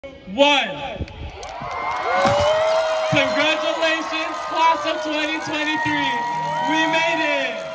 1. Congratulations, class of 2023. We made it.